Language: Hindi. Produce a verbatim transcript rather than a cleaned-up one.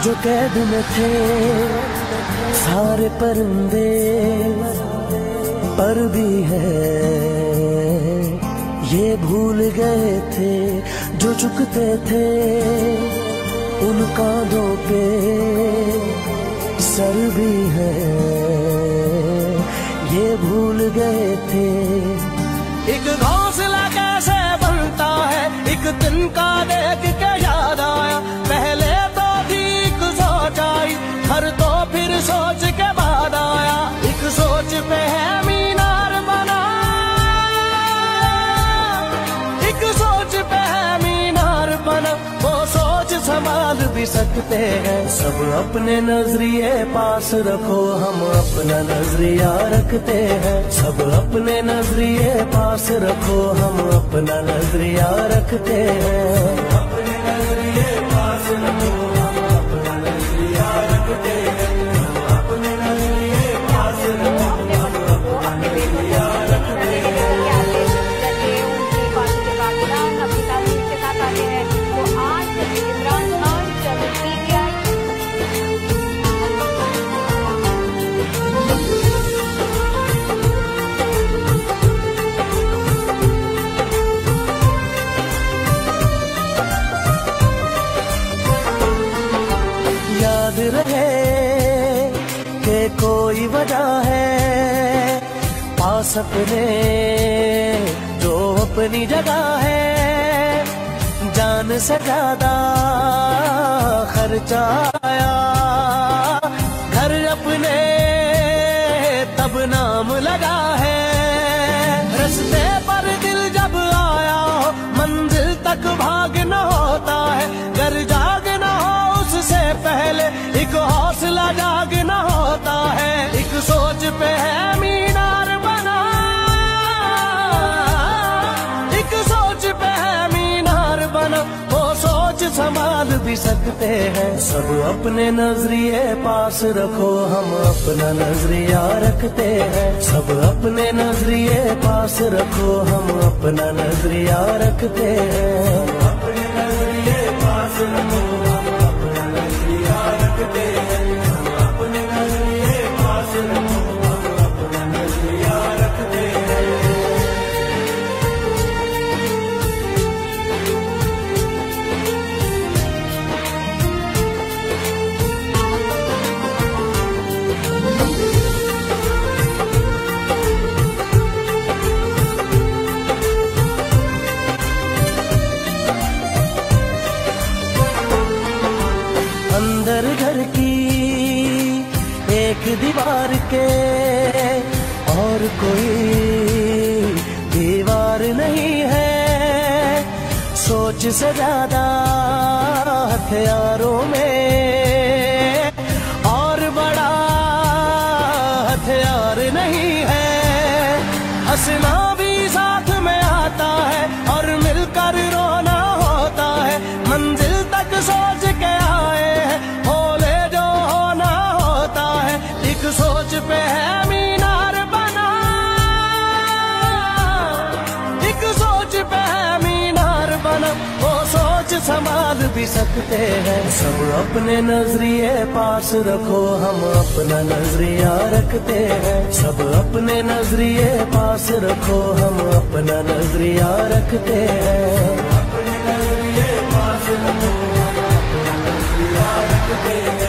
जो कैद में थे सारे परिंदे, पर भी है ये भूल गए थे जो झुकते थे उन कांधों पे सर भी है, ये भूल गए थे। एक घोंसला कैसे बनता है एक दिन का देख के याद आया, पहले तो ठीक सोच आई हर तो फिर सोच के बाद आया। एक सोच पे है मीनार बना, एक सोच पे है मीनार बना, वो सोच संभाल भी सकते हैं। सब अपने नजरिए पास रखो, हम अपना नजरिया रखते हैं। सब अपने नजरिए पास रखो, हम अपना नजरिया रखते हैं। अपने नजरिए पास रखो, हम अपना नजरिया रखते हैं। अपने नजरिए पास रखो, हम अपना नजरिया रखते हैं। याद रहे कि कोई वजह है पास अपने जो अपनी जगह है, जान से ज्यादा खर्चा आया घर अपने तब नाम लगा है। रस्ते पर दिल जब आया हो मंजिल तक भागना होता है, घर जागना हो उससे पहले एक हौसला जागना होता है। एक सोच पे है मीनार बना, एक सोच पे है मीनार बना, वो सोच संभाल भी सकते हैं। सब अपने नजरिए पास रखो, हम अपना नजरिया रखते हैं। सब अपने नजरिए पास रखो, हम अपना नजरिया रखते हैं। अपने नजरिए पास रखो, हम अपना नजरिया रखते हैं। अपने नजरिए पास रखो, हम अपना नजरिया रखते हैं। अंदर घर की एक दीवार के और कोई दीवार नहीं है, सोच से ज्यादा हथियारों में और बड़ा हथियार नहीं है। हंसना भी साथ में आता है और मिलकर रोना होता है, मंजिल तक सोच के आए होले जो होना होता है। एक सोच पे है मीनार बना, एक सोच पे है मीनार बना, वो सोच संभाल भी सकते हैं। सब अपने नजरिए पास रखो, हम अपना नजरिया रखते हैं। सब अपने नजरिए पास रखो, हम अपना नजरिया रखते हैं। अपने नजरिए पास रखो, हम अपना नजरिया रखते हैं।